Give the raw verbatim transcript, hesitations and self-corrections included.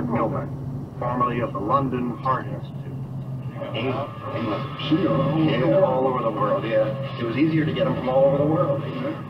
Alfred Milner, formerly of the London Heart Institute. England. Yeah, all over the world, yeah. It was easier to get them from all over the world.